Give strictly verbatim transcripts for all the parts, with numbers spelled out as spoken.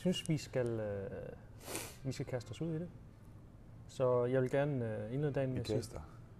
synes, vi skal, øh, vi skal kaste os ud i det. Så jeg vil gerne øh, indlede dagen med at sige... Vi kaster.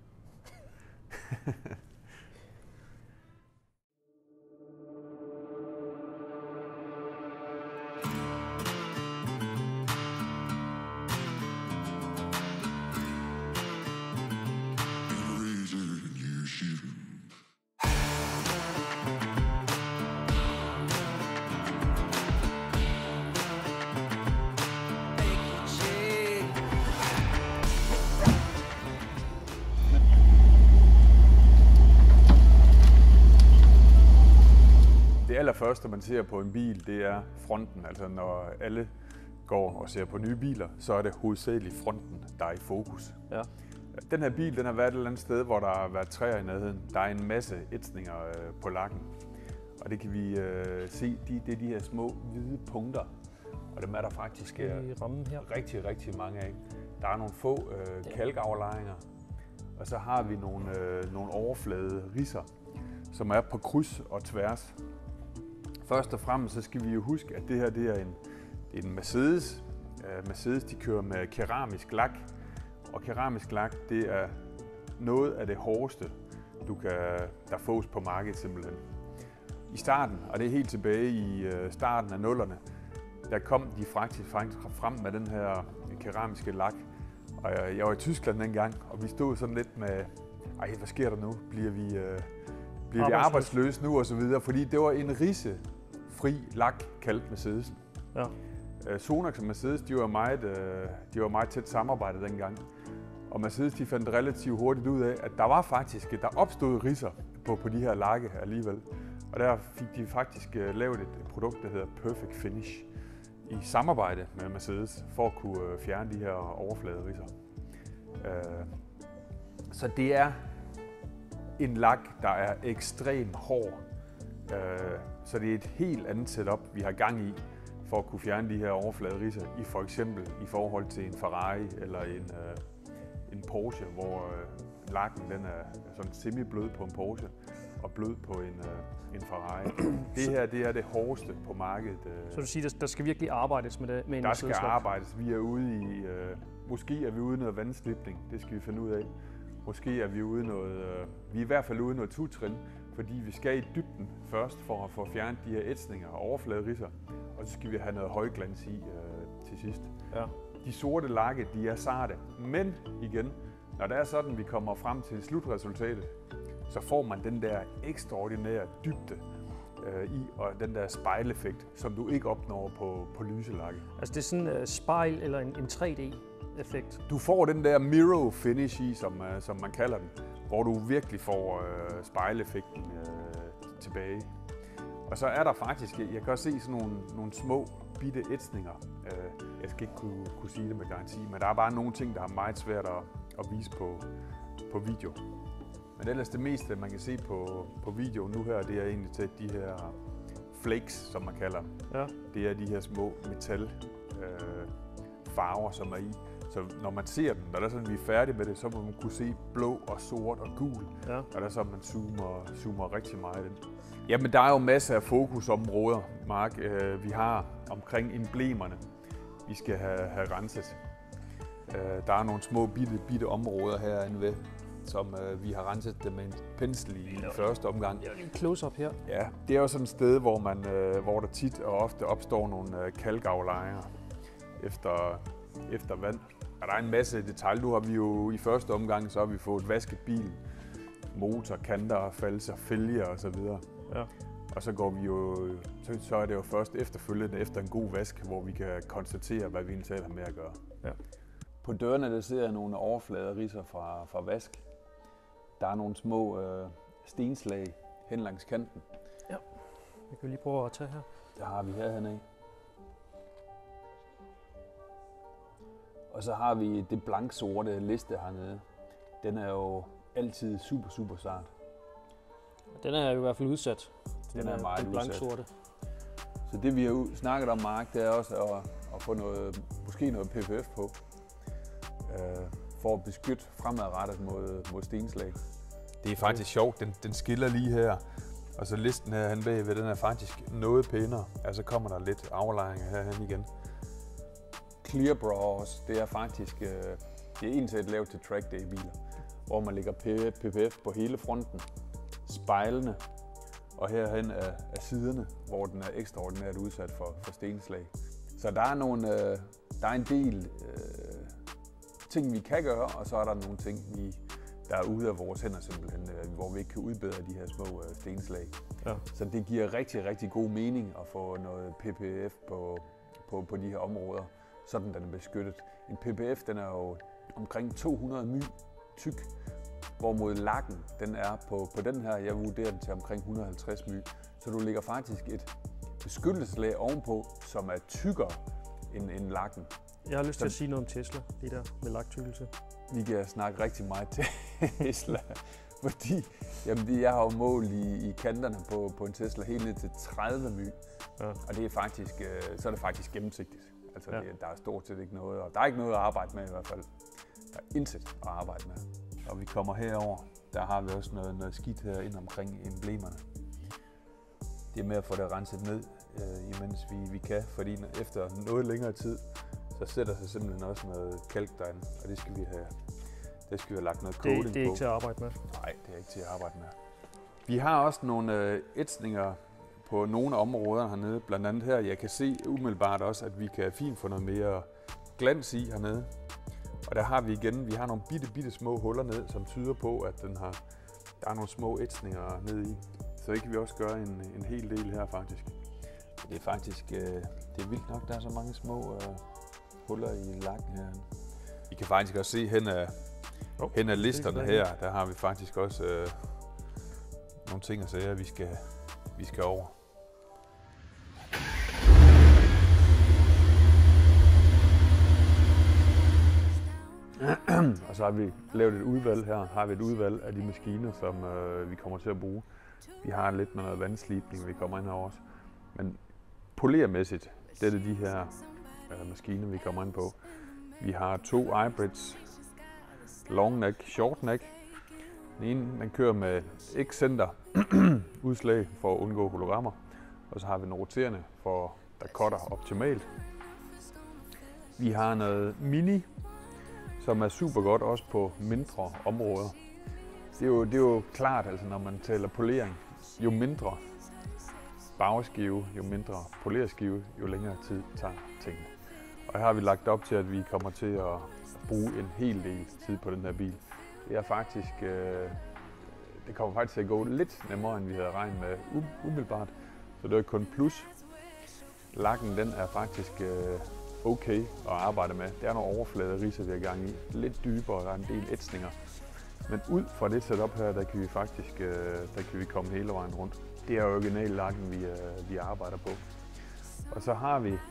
Det allerførste, man ser på en bil, det er fronten. Altså når alle går og ser på nye biler, så er det hovedsageligt fronten, der er i fokus. Ja. Den her bil, den har været et eller andet sted, hvor der har været træer i nærheden. Der er en masse ætsninger øh, på lakken. Og det kan vi øh, se, de, det er de her små hvide punkter. Og dem er der faktisk øh, her. rigtig, rigtig mange af. Der er nogle få øh, kalkaflejringer. Og så har vi nogle, øh, nogle overflade ridser, som er på kryds og tværs. Først og fremmest så skal vi jo huske, at det her det er en, det er en Mercedes. Uh, Mercedes de kører med keramisk lak, og keramisk lak det er noget af det hårdeste, du kan, der fås på markedet simpelthen. I starten, og det er helt tilbage i uh, starten af nullerne, der kom de faktisk frem med den her keramiske lak. Og jeg, jeg var i Tyskland dengang, og vi stod sådan lidt med, ej, hvad sker der nu? Bliver vi, uh, bliver vi arbejdsløse nu og så videre? Fordi det var en risse fri lak kaldt Mercedesen. Ja. Uh, Sonax og Mercedes, de var meget, uh, de var meget tæt samarbejde dengang. Og Mercedes, de fandt relativt hurtigt ud af, at der var faktisk, der opstod ridser på, på de her lakke alligevel. Og der fik de faktisk uh, lavet et produkt, der hedder Perfect Finish, i samarbejde med Mercedes, for at kunne uh, fjerne de her overfladeridser. Uh, så det er en lak, der er ekstremt hård. Uh, så det er et helt andet setup, vi har gang i, for at kunne fjerne de her overfladeridser, i for eksempel i forhold til en Ferrari eller en, uh, en Porsche, hvor uh, lakken den er sådan semi-blød på en Porsche og blød på en, uh, en Ferrari. Det her det er det hårdeste på markedet. Uh, så du siger, der skal virkelig arbejdes med det? Med en der skal arbejdes. Vi er ude i, uh, måske er vi ude i noget vandslipning, det skal vi finde ud af. Måske er vi ude noget, uh, vi er i hvert fald ude i noget to-trin, fordi vi skal i dybden først for at få fjernet de her ætsninger og overfladeridser, og så skal vi have noget højglans i uh, til sidst. Ja. De sorte lakke, de er sarte, men igen, når det er sådan, vi kommer frem til slutresultatet, så får man den der ekstraordinære dybde øh, i, og den der spejleffekt, som du ikke opnår på, på lyse lakke. Altså det er sådan en uh, spejl eller en, en tre D-effekt? Du får den der mirror finish i, som, uh, som man kalder den, hvor du virkelig får uh, spejleffekten uh, tilbage. Og så er der faktisk, jeg kan også se sådan nogle, nogle små bitte ætsninger. Uh, jeg skal ikke kunne, kunne sige det med garanti, men der er bare nogle ting, der er meget svært at, at vise på, på video. Men ellers det meste, man kan se på, på video nu her, det er egentlig til de her flakes, som man kalder dem. Ja. Det er de her små metal øh, farver, som er i. Så når man ser dem, når der er sådan, vi er færdige med det, så må man kunne se blå og sort og gul. Ja. Og der er så, man zoomer, zoomer rigtig meget ind. Jamen, der er jo masser af fokusområder, Mark, øh, vi har omkring emblemerne, vi skal have, have renset. Øh, der er nogle små bitte, bitte områder herinde ved, som øh, vi har renset det med en pensel i ja. første omgang. Jeg er lige close-up her. Ja, det er jo sådan et sted, hvor, man, øh, hvor der tit og ofte opstår nogle øh, kalkaflejringer efter, efter vand. Og der er en masse detaljer. Nu har vi jo i første omgang, så har vi fået vasket bilen. Motor, kanter, falser, fælger osv. Ja. Og så går vi jo, så, så er det jo først efterfølgende efter en god vask, hvor vi kan konstatere, hvad vi egentlig har med at gøre. Ja. På dørene der ser jeg nogle overfladeridser fra, fra vask. Der er nogle små øh, stenslag hen langs kanten. Ja, vi kan lige prøve at tage her. Der har vi herhen af. Og så har vi det blanksorte liste hernede. Den er jo altid super, super sart. Den er jo i hvert fald udsat. Den, den er, er meget udsat. Sorte. Så det vi har snakket om, Mark, det er også at, at få noget, måske noget P F F på. Øh, for at beskytte fremadrettet mod, mod stenslag. Det er faktisk sjovt, den, den skiller lige her. Og så listen her hen bagved, den er faktisk noget pænere. Altså kommer der lidt aflejringer herhen igen. Clear Bras, det er faktisk øh, det er ensat lavet til track day biler, hvor man lægger P P F på hele fronten, spejlene, og herhen er, er siderne, hvor den er ekstraordinært udsat for, for stenslag. Så der er, nogle, øh, der er en del øh, ting, vi kan gøre, og så er der nogle ting, vi, der er ude af vores hænder simpelthen, øh, hvor vi ikke kan udbedre de her små øh, stenslag. Ja. Så det giver rigtig, rigtig god mening at få noget P P F på, på, på de her områder, sådan den er beskyttet. En P P F den er jo omkring to hundrede my tyk, hvorimod lakken den er på, på den her, jeg vurderer den til omkring et hundrede og halvtreds my. Så du lægger faktisk et beskyttelseslag ovenpå, som er tykkere end, end lakken. Jeg har lyst til at sige noget om Tesla, det der med laktykkelse. Vi kan snakke rigtig meget til Tesla, fordi jamen, jeg har jo mål i, i kanterne på, på en Tesla helt ned til tredive my. Ja. Og det er faktisk, så er det faktisk gennemsigtigt. Altså, ja. det, der er stort set ikke noget, og der er ikke noget at arbejde med i hvert fald. Der er intet at arbejde med. Og vi kommer herover, der har vi også noget, noget skidt her ind omkring emblemerne. Det er med at få det renset ned, øh, imens vi, vi kan, fordi efter noget længere tid, så sætter sig simpelthen også noget kalk derinde, og det skal vi have, det skal vi have lagt noget coating på. Det, det er ikke til at arbejde med? Nej, det er ikke til at arbejde med. Vi har også nogle øh, ætsninger på nogle områder hernede, blandt andet her. Jeg kan se umiddelbart også, at vi kan fint få noget mere glans i hernede. Og der har vi igen, vi har nogle bitte, bitte små huller ned, som tyder på, at den har, der er nogle små ætsninger nede i. Så det kan vi også gøre en, en hel del her faktisk. Det er faktisk, øh, det er vildt nok, der er så mange små øh, huller i lakken her. Vi kan faktisk også se hen ad, oh, hen ad listerne her, der har vi faktisk også øh, nogle ting at sige, vi skal, vi skal over. Og så har vi lavet et udvalg her, har vi et udvalg af de maskiner, som øh, vi kommer til at bruge. Vi har lidt med noget vandslibning, vi kommer ind her også. Men polermæssigt, det er det de her øh, maskiner, vi kommer ind på. Vi har to hybrids, long neck, short neck. Den ene, den kører med X-center udslag for at undgå hologrammer. Og så har vi den roterende, for der cutter optimalt. Vi har noget mini, som er super godt også på mindre områder. Det er jo, det er jo klart, altså når man taler polering, jo mindre bagskive, jo mindre polerskive, jo længere tid tager tingene. Og her har vi lagt op til, at vi kommer til at bruge en hel del tid på den her bil. Det er faktisk, øh, det kommer faktisk til at gå lidt nemmere, end vi havde regnet med umiddelbart. Så det er kun plus. Lakken, den er faktisk øh, okay at arbejde med. Der er nogle overfladeridser, vi har gang i. Lidt dybere, der er en del ætsninger. Men ud fra det setup her, der kan vi faktisk øh, der kan vi komme hele vejen rundt. Det er original lakken, vi, øh, vi arbejder på. Og så har vi,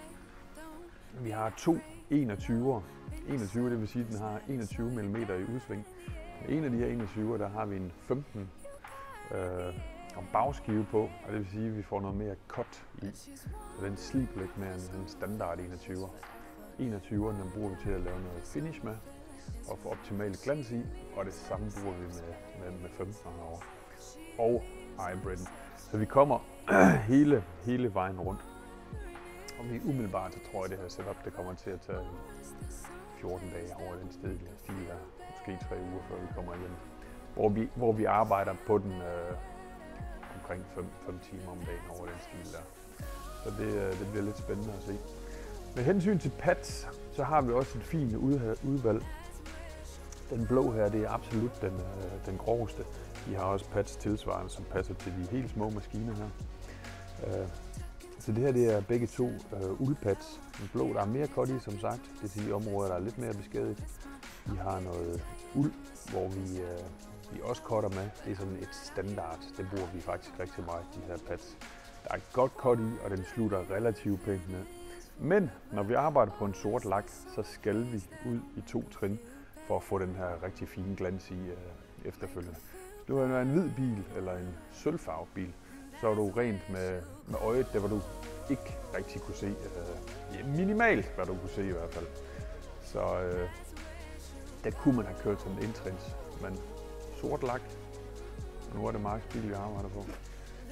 vi har to enogtyve'er. enogtyve, det vil sige, at den har enogtyve millimeter i udsving. En af de her enogtyve'er, der har vi en femten øh, og bagskive på, og det vil sige, at vi får noget mere cut i. Så den sliber lidt mere end en standard enogtyve'er. enogtyve'eren, den bruger vi til at lave noget finish med og få optimal glans i, og det samme bruger vi med, med, med femten'eren herovre. Og hybriden. Så vi kommer hele, hele vejen rundt. Og vi umiddelbart, så tror jeg, det her setup, det kommer til at tage fjorten dage over den sted, der stiger, måske tre uger, før vi kommer hjem. Hvor vi, hvor vi arbejder på den øh, omkring fem timer om dagen over den stil der. Så det, øh, det bliver lidt spændende at se. Med hensyn til pads, så har vi også et fint udvalg. Den blå her, det er absolut den, øh, den groveste. Vi har også pads tilsvarende, som passer til de helt små maskiner her. Øh, så det her, det er begge to øh, uldpads. Den blå, der er mere cut i, som sagt. Det er de områder, der er lidt mere beskadiget. Vi har noget uld, hvor vi, øh, vi også cutter med. Det er sådan et standard. Det bruger vi faktisk rigtig meget, de her pads. Der er et godt cut i, og den slutter relativt pænt ned. Men når vi arbejder på en sort lak, så skal vi ud i to trin for at få den her rigtig fine glans i øh, efterfølgende. Hvis du har en hvid bil eller en sølvfarvet bil, så er du rent med, med øjet, der hvor du ikke rigtig kunne se, øh, ja, minimalt hvad du kunne se i hvert fald. Så øh, der kunne man have kørt som en indtrins, men sort lak, og nu er det Marks bil, vi arbejder på.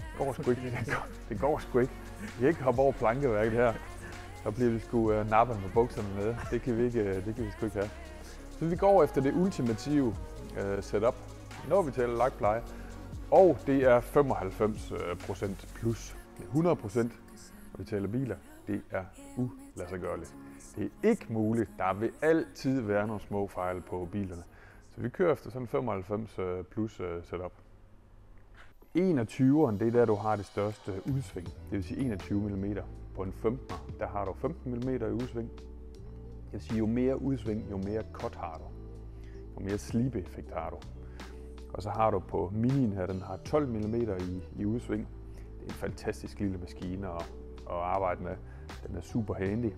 Det går sgu ikke. Det går, det går sgu ikke. Vi kan ikke hoppe over plankeværket her. Så bliver vi sgu uh, nappet med bukserne med. Det kan vi ikke, det kan vi sgu ikke have. Så vi går efter det ultimative uh, setup, når vi taler lakpleje. Og det er femoghalvfems procent plus. hundrede procent, når vi taler biler. Det er uladsiggørligt. Det er ikke muligt. Der vil altid være nogle små fejl på bilerne. Så vi kører efter sådan femoghalvfems plus setup. enogtyveren, det er der, du har det største udsving. Det vil sige enogtyve millimeter. På en femtener, der har du femten millimeter i udsving. Det vil sige, jo mere udsving, jo mere cut har du. Jo mere slip-effekt har du. Og så har du på minien her, den har tolv millimeter i, i udsving. Det er en fantastisk lille maskine at, at arbejde med. Den er super handy.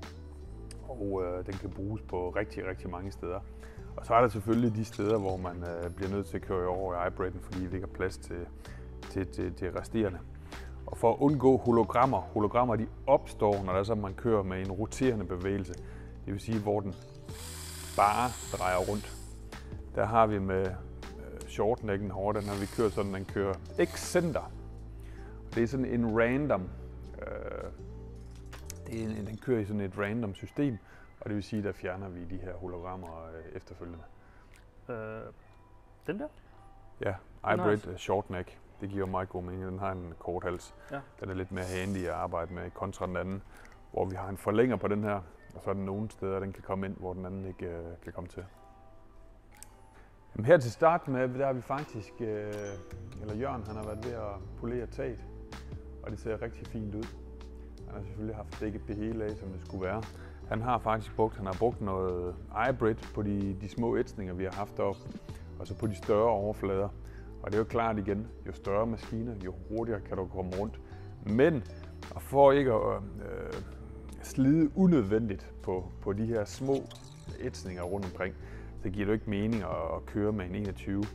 Og øh, den kan bruges på rigtig, rigtig mange steder. Og så er der selvfølgelig de steder, hvor man øh, bliver nødt til at køre over i iBraden, fordi vi ikke har plads til, til, til, til resterende. Og for at undgå hologrammer, hologrammer de opstår, når der så man kører med en roterende bevægelse. Det vil sige, hvor den bare drejer rundt. Der har vi med øh, shortnecken herovre, den har vi kørt sådan, den kører excenter. Det er sådan en random, øh, det er en, den kører i sådan et random system. Og det vil sige, der fjerner vi de her hologrammer øh, efterfølgende. Øh, den der? Ja, iBraid shortneck. Det giver meget god mening. Den har en kort hals. Ja. Den er lidt mere handy at arbejde med kontra den anden, hvor vi har en forlænger på den her, og så er der nogle steder, den kan komme ind, hvor den anden ikke øh, kan komme til. Jamen her til start med, der har vi faktisk, øh, eller Jørgen, han har været ved at polere taget, og det ser rigtig fint ud. Han har selvfølgelig haft dækket det hele af, som det skulle være. Han har faktisk brugt, han har brugt noget iBraid på de, de små ætsninger, vi har haft op, og så på de større overflader. Og det er jo klart igen, jo større maskiner, jo hurtigere kan du komme rundt. Men for ikke at øh, slide unødvendigt på, på de her små ætsninger rundt omkring, så giver det ikke mening at køre med en enogtyve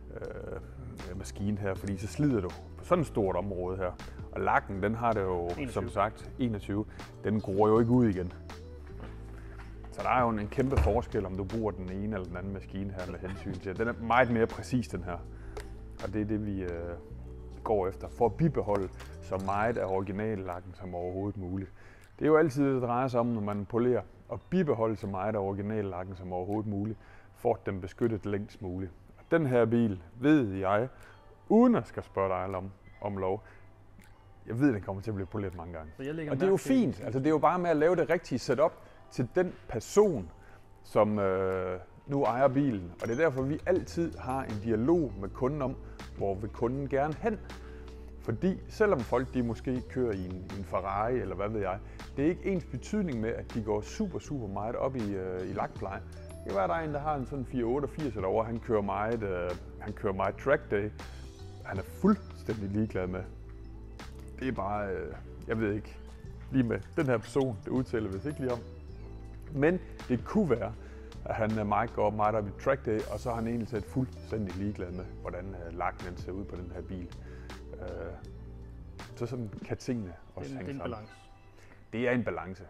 øh, maskine her, fordi så slider du på sådan et stort område her. Og lakken, den har det jo enogtyve. Som sagt enogtyve, den gror jo ikke ud igen. Så der er jo en kæmpe forskel, om du bruger den ene eller den anden maskine her med hensyn til. Den er meget mere præcis, den her. Og det er det, vi øh, går efter, for at bibeholde så meget af originallakken som overhovedet muligt. Det er jo altid det, det drejer sig om, når man polerer, at bibeholde så meget af originallakken som overhovedet muligt, for at den beskyttet længst muligt. Og den her bil, ved jeg, uden at skal spørge dig om, om lov, jeg ved, at den kommer til at blive poleret mange gange. Og det er jo fint, altså det er jo bare med at lave det rigtige setup til den person, som øh, nu ejer bilen. Og det er derfor, vi altid har en dialog med kunden om, hvor vil kunden gerne hen. Fordi selvom folk de måske kører i en, i en Ferrari, eller hvad ved jeg, det er ikke ens betydning med, at de går super, super meget op i, øh, i lakpleje. Det kan være, der er en, der har en sådan fire otteogfirs derovre, han kører meget, øh, han kører meget track day. Han er fuldstændig ligeglad med. Det er bare, øh, jeg ved ikke, lige med den her person, det udtaler vi ikke lige om. Men det kunne være, at han meget går meget op i track day, og så har han egentlig set fuldstændig ligeglad med, hvordan lakken ser ud på den her bil. Øh, så sådan kan tingene også hænge sammen. Balance. Det er en balance.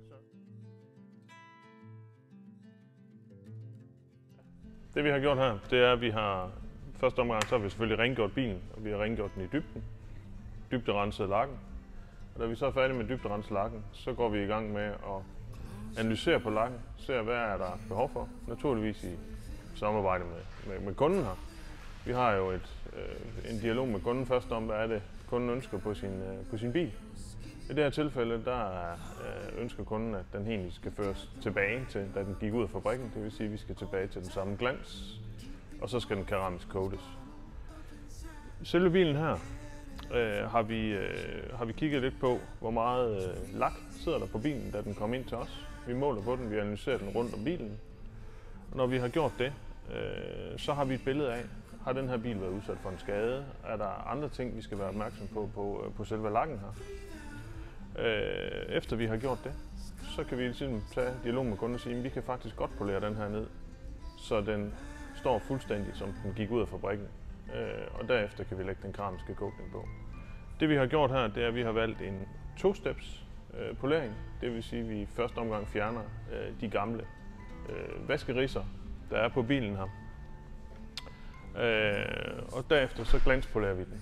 Det vi har gjort her, det er, at vi har første omgang, så har vi selvfølgelig rengjort bilen, og vi har rengjort den i dybden. Dybderenset lakken. Og da vi så er færdige med dybderenset lakken, så går vi i gang med at analysere på lakken, ser hvad er der behov for, naturligvis i samarbejde med, med, med kunden her. Vi har jo et, øh, en dialog med kunden først om, hvad er det kunden ønsker på sin, øh, på sin bil. I det her tilfælde, der øh, ønsker kunden, at den egentlig skal føres tilbage til, da den gik ud af fabrikken. Det vil sige, at vi skal tilbage til den samme glans, og så skal den keramisk coates. Selve bilen her øh, har, vi, øh, har vi kigget lidt på, hvor meget øh, lak sidder der på bilen, da den kom ind til os. Vi måler på den, vi analyserer den rundt om bilen. Og når vi har gjort det, øh, så har vi et billede af, har den her bil været udsat for en skade? Er der andre ting, vi skal være opmærksom på på, på selve lakken her? Øh, efter vi har gjort det, så kan vi ligesom tage dialog med kunden og sige, at vi kan faktisk godt polere den her ned, så den står fuldstændig, som den gik ud af fabrikken. Øh, og derefter kan vi lægge den keramiske coating på. Det vi har gjort her, det er, at vi har valgt en to-steps øh, polering. Det vil sige, at vi i første omgang fjerner øh, de gamle øh, vaskeridser, der er på bilen her. Øh, og derefter så glanspolerer vi den.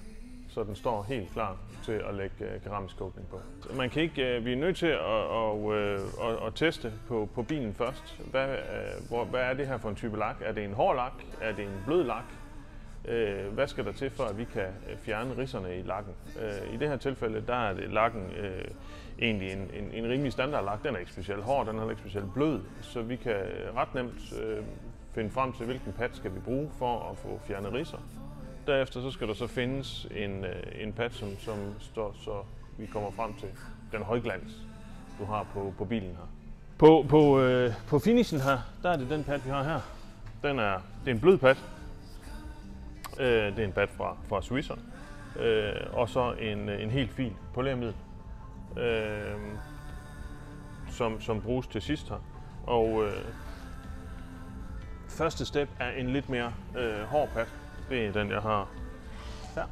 så den står helt klar til at lægge øh, keramisk coating på. Man kan ikke, øh, vi er nødt til at, at, at, at, at teste på, på bilen først. Hvad, øh, hvor, hvad er det her for en type lak? Er det en hård lak? Er det en blød lak? Øh, hvad skal der til for, at vi kan fjerne risserne i lakken? Øh, I det her tilfælde, der er det lakken øh, egentlig en, en, en rimelig standardlak. Den er ikke specielt hård, den er ikke specielt blød, så vi kan ret nemt øh, finde frem til, hvilken pat skal vi bruge for at få fjernet ridser. Derefter så skal der så findes en, en pad, som, som står, så vi kommer frem til den højglans, du har på, på bilen her. På, på, øh, på finishen her, der er det den pad, vi har her. Den er, det er en blød pad. Øh, det er en pad fra, fra Swisher. Øh, og så en, en helt fin polermiddel, øh, som, som bruges til sidst her. Og øh, første step er en lidt mere øh, hård pad. Det er den, jeg har her.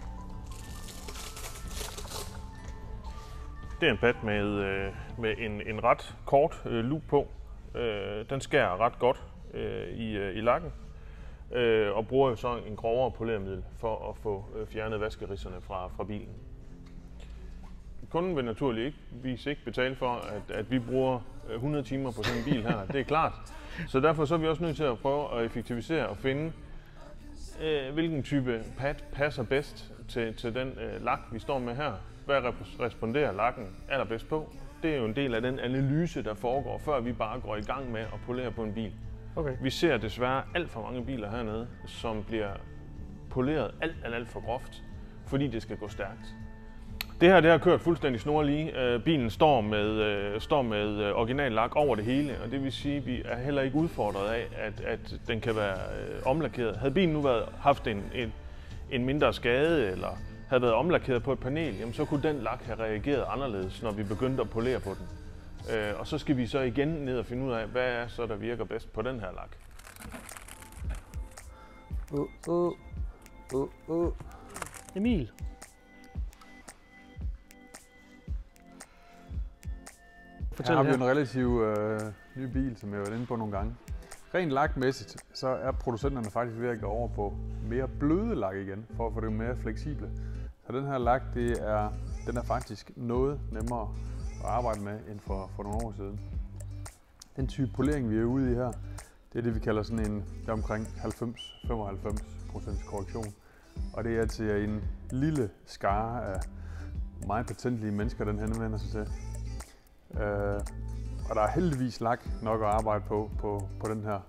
Det er en pad med, øh, med en, en ret kort øh, loop på. Øh, den skærer ret godt øh, i, øh, i lakken. Øh, og bruger jo så en grovere polermiddel for at få øh, fjernet vaskerisserne fra, fra bilen. Kunden vil naturligvis ikke betale for, at, at vi bruger hundrede timer på sådan en bil her. Det er klart. Så derfor så er vi også nødt til at prøve at effektivisere og finde, øh, hvilken type pad passer bedst til, til den øh, lak, vi står med her. Hvad responderer lakken allerbedst på? Det er jo en del af den analyse, der foregår, før vi bare går i gang med at polere på en bil. Okay. Vi ser desværre alt for mange biler hernede, som bliver poleret alt, alt, alt for groft, fordi det skal gå stærkt. Det her det har kørt fuldstændig snorlige. Bilen står med, øh, står med original lak over det hele, og det vil sige, at vi er heller ikke udfordret af, at, at den kan være øh, omlakeret. Havde bilen nu været, haft en, en, en mindre skade, eller havde været omlakeret på et panel, jamen, så kunne den lak have reageret anderledes, når vi begyndte at polere på den. Øh, og så skal vi så igen ned og finde ud af, hvad er så, der virker bedst på den her lak. Uh, uh, uh, uh. Emil. Her har vi en relativt øh, ny bil, som jeg har været inde på nogle gange. Rent lakmæssigt, så er producenterne faktisk ved at gå over på mere bløde lak igen, for at få det mere fleksible. Så den her lak, det er, den er faktisk noget nemmere at arbejde med end for, for nogle år siden. Den type polering, vi er ude i her, det er det, vi kalder sådan en der omkring halvfems til femoghalvfems procent korrektion. Og det er til en lille skare af meget patentlige mennesker, den henvender sig til. Uh, og der er heldigvis lak nok at arbejde på, på på den her.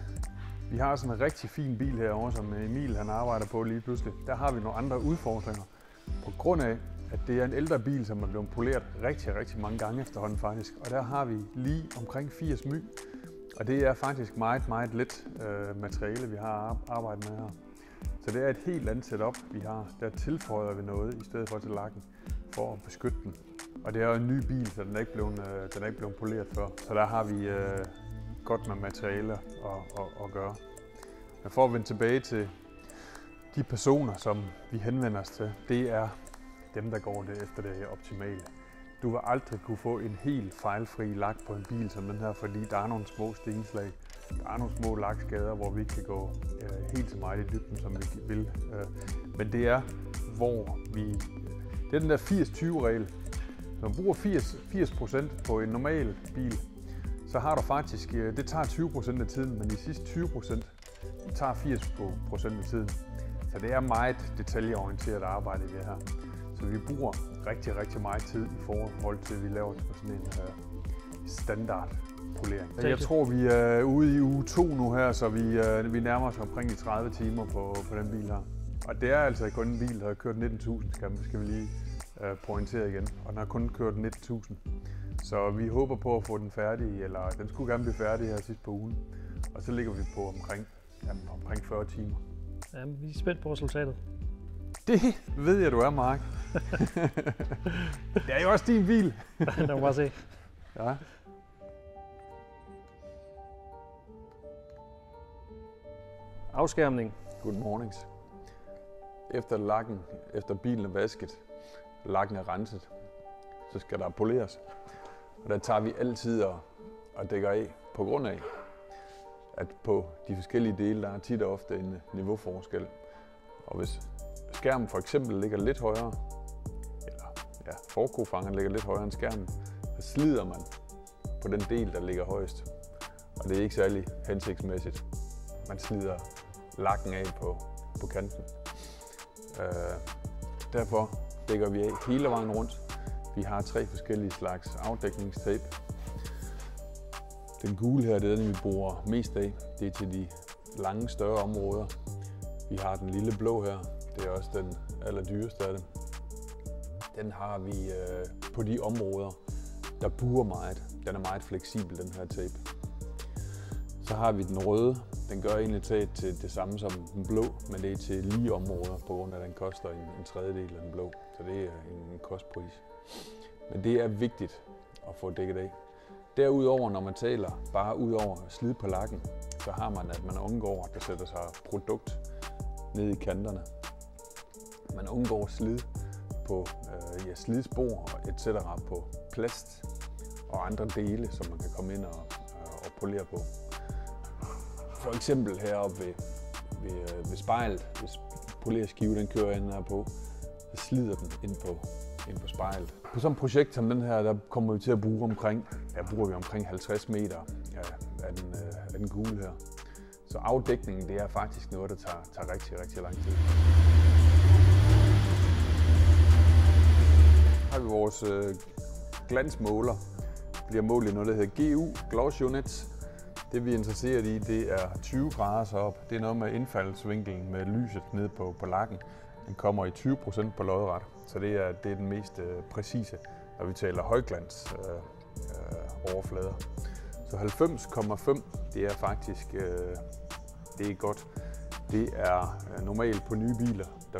Vi har sådan en rigtig fin bil herovre, som Emil han arbejder på lige pludselig. Der har vi nogle andre udfordringer. På grund af, at det er en ældre bil, som er blevet poleret rigtig, rigtig mange gange efterhånden faktisk. Og der har vi lige omkring firs my. Og det er faktisk meget, meget let uh, materiale, vi har arbejdet med her. Så det er et helt andet setup, vi har. Der tilføjer vi noget i stedet for til lakken, for at beskytte den. Og det er jo en ny bil, så den er ikke blevet, øh, den er ikke blevet poleret før. Så der har vi øh, godt med materialer at, at, at gøre. Men for at vende tilbage til de personer, som vi henvender os til, det er dem, der går det efter det optimale. Du vil aldrig kunne få en helt fejlfri lak på en bil som den her, fordi der er nogle små stenslag. Der er nogle små lakskader, hvor vi ikke kan gå øh, helt så meget i dybden, som vi vil. Øh, men det er, hvor vi... Det er den der firs tyve regel. Når du bruger firs procent på en normal bil, så har du faktisk, det tager tyve procent af tiden, men de sidste tyve procent tager firs procent af tiden. Så det er meget detaljeorienteret arbejde i det her. Så vi bruger rigtig, rigtig meget tid i forhold til, at vi laver sådan en uh, standard polering. Jeg tror, vi er ude i uge to nu her, så vi, uh, vi nærmer os omkring de tredive timer på, på den bil her. Og det er altså kun en bil, der har kørt nitten tusind, skal, skal vi lige uh, pointere igen. Og den har kun kørt nitten tusind. Så vi håber på at få den færdig, eller den skulle gerne blive færdig her sidst på ugen. Og så ligger vi på omkring, ja, omkring fyrre timer. Ja, vi er spændt på resultatet. Det ved jeg, du er, Mark. Det er jo også din bil. Lad mig bare se. Ja. Afskærmning. Good mornings. Efter lakken, efter bilen er vasket, lakken er renset, så skal der poleres. Og der tager vi altid og, og dækker af på grund af, at på de forskellige dele, der er tit og ofte en niveauforskel. Og hvis skærmen for eksempel ligger lidt højere, eller ja, forkofangeren ligger lidt højere end skærmen, så slider man på den del, der ligger højest. Og det er ikke særlig hensigtsmæssigt. Man slider lakken af på, på kanten. Øh, derfor dækker vi af hele vejen rundt. Vi har tre forskellige slags afdækningstape. Den gule her, det er den, vi bruger mest af. Det er til de lange, større områder. Vi har den lille blå her. Det er også den allerdyreste af dem. Den har vi øh, på de områder, der buer meget. Den er meget fleksibel, den her tape. Så har vi den røde. Den gør egentlig taget til det samme som den blå, men det er til lige områder, på grund af at den koster en, en tredjedel af den blå. Så det er en, en kostpris. Men det er vigtigt at få dækket af. Derudover, når man taler bare ud over slid på lakken, så har man, at man undgår, at der sætter sig produkt ned i kanterne. Man undgår slid på øh, ja, slidspor og et cetera på plast og andre dele, som man kan komme ind og, og polere på. For eksempel heroppe ved, ved, ved spejlet, hvis polerskive den kører ind her på, så slider den ind på, ind på spejlet. På sådan et projekt som den her, der kommer vi til at bruge omkring, ja, bruger vi omkring halvtreds meter ja, af, den, øh, af den gule her. Så afdækningen, det er faktisk noget, der tager, tager rigtig, rigtig lang tid. Her har vi vores øh, glansmåler. Det bliver målt i noget, der hedder G U, Gloss Units. Det vi er interesseret i, det er tyve grader så op. Det er noget med indfaldsvinkelen med lyset ned på, på lakken. Den kommer i tyve procent på lodret, så det er, det er den mest øh, præcise, når vi taler højglans øh, øh, overflader. Så halvfems komma fem, det er faktisk øh, det er godt. Det er øh, normalt på nye biler. Der,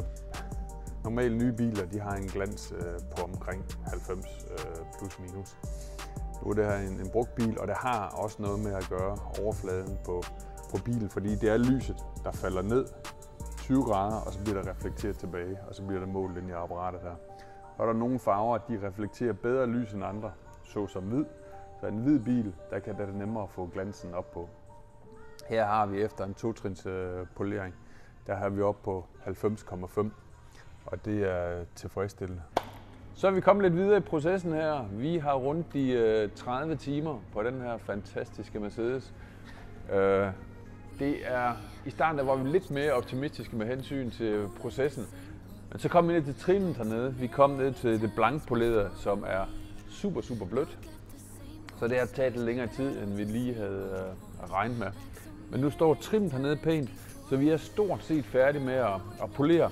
normale nye biler, de har en glans øh, på omkring halvfems øh, plus minus. Nu er det her en, en brugt bil, og det har også noget med at gøre overfladen på, på bilen, fordi det er lyset, der falder ned tyve grader, og så bliver der reflekteret tilbage, og så bliver der målt ind i apparatet her. Og der er nogle farver, de reflekterer bedre lys end andre, såsom hvid. Så en hvid bil, der kan det nemmere at få glansen op på. Her har vi efter en to-trins øh, polering, der har vi op på halvfems komma fem, og det er tilfredsstillende. Så er vi kommet lidt videre i processen her. Vi har rundt i øh, tredive timer på den her fantastiske Mercedes. Øh, det er, I starten der var vi lidt mere optimistiske med hensyn til processen. Men så kom vi ned til trimmen hernede. Vi kom ned til det blankpolerede, som er super, super blødt. Så det har taget lidt længere tid, end vi lige havde øh, regnet med. Men nu står trimmet hernede pænt, så vi er stort set færdige med at, at polere.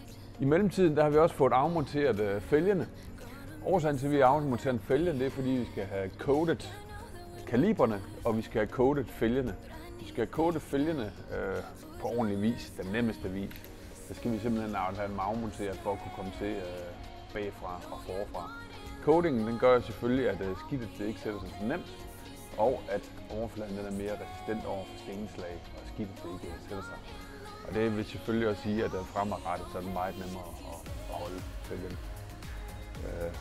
I mellemtiden der har vi også fået afmonteret øh, fælgene. Årsagen til, at vi har afmonteret fælgene, det er, fordi vi skal have coatet kaliberne, og vi skal have coatet fælgene. Vi skal have coatet fælgene øh, på ordentlig vis, den nemmeste vis. Så skal vi simpelthen have dem afmonteret for at kunne komme til øh, bagfra og forfra. Coatingen den gør selvfølgelig, at øh, skidtet det ikke sætter sig så nemt, og at overfladen den er mere resistent over for stenslag, og skidtet det ikke sætter sig. Og det vil selvfølgelig også sige, at fremadrettet så er det meget nemmere at, at holde fælgen. Uh,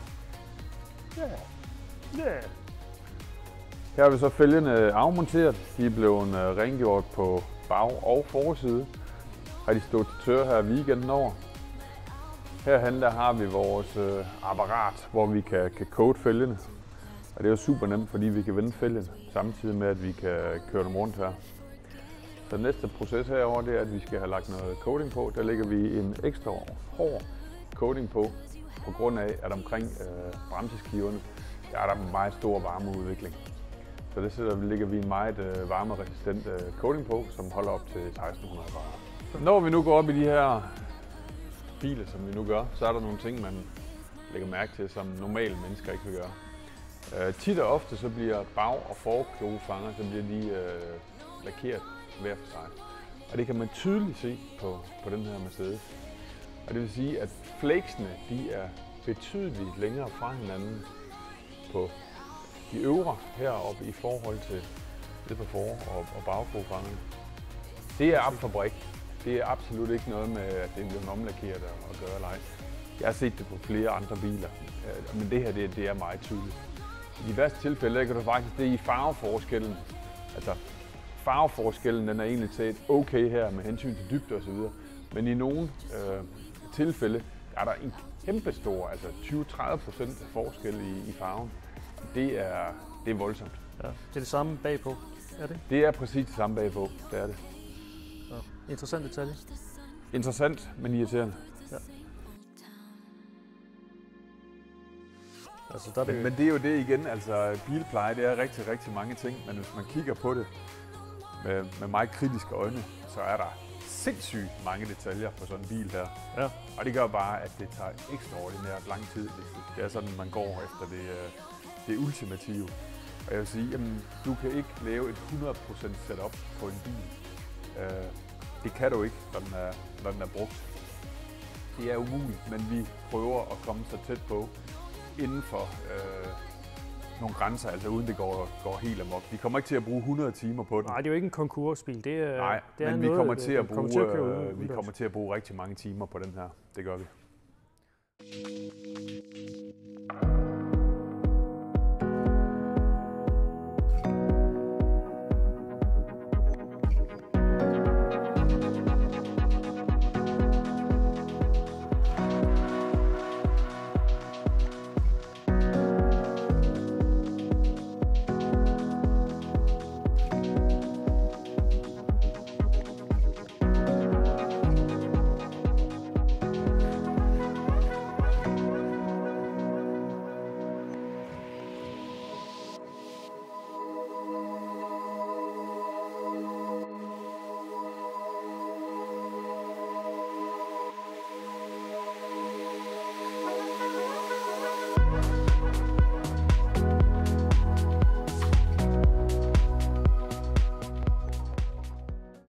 yeah. Yeah. Her har vi så fælgene afmonteret. De er blevet rengjort på bag- og forside. Har de stået til tørre her weekenden over. Herhen der har vi vores øh, apparat, hvor vi kan, kan coat fælgene. Og det er jo super nemt, fordi vi kan vende fælgen, samtidig med at vi kan køre dem rundt her. Så den næste proces herovre, det er, at vi skal have lagt noget coating på. Der lægger vi en ekstra hård coating på, på grund af, at omkring øh, bremseskiverne, der er der en meget stor varmeudvikling. Så det sætter, lægger vi en meget øh, varmeresistent øh, coating på, som holder op til seksten hundrede grader. Når vi nu går op i de her biler, som vi nu gør, så er der nogle ting, man lægger mærke til, som normale mennesker ikke vil gøre. Øh, tit og ofte så bliver bag- og forklogefanger, så bliver de øh, lakeret hver for sig. Og det kan man tydeligt se på, på den her Mercedes. Og det vil sige, at flakesene de er betydeligt længere fra hinanden på de øvre heroppe i forhold til det på for- og, og bagkrogefangerne. Det er ab fabrik. Det er absolut ikke noget med, at det bliver omlakeret og gøre eller ej. Jeg har set det på flere andre biler, men det her det, det er meget tydeligt. I de værste tilfælde der kan du faktisk det i farveforskellen. Altså farveforskellen den er egentlig set okay her med hensyn til dybde og så videre. Men i nogle øh, tilfælde er der en kæmpe stor, altså tyve til tredive procent forskel i, i farven. Det er, det er voldsomt. Ja. Det er det samme bagpå, er det? Det er præcis det samme bagpå, det er det. Ja. Interessant detalje. Interessant, men irriterende. Ja. Altså, der er det... Men, men det er jo det igen, altså bilpleje, det er rigtig, rigtig mange ting, men hvis man kigger på det med, med meget kritiske øjne, så er der sindssygt mange detaljer på sådan en bil her. Ja. Og det gør bare, at det tager ekstraordinært lang tid, hvis det er sådan, man går efter det, det ultimative. Og jeg vil sige, jamen, du kan ikke lave et hundrede procent setup på en bil. Det kan du ikke, når den er, når den er brugt. Det er umuligt, men vi prøver at komme så tæt på inden for øh, nogle grænser, altså uden det går, går helt amok. Vi kommer ikke til at bruge hundrede timer på den. Nej, det er jo ikke en konkursbil. Det er, Nej, det er men noget, vi kommer til at kommer bruge, til at køre øh, vi kommer til at bruge rigtig mange timer på den her. Det gør vi.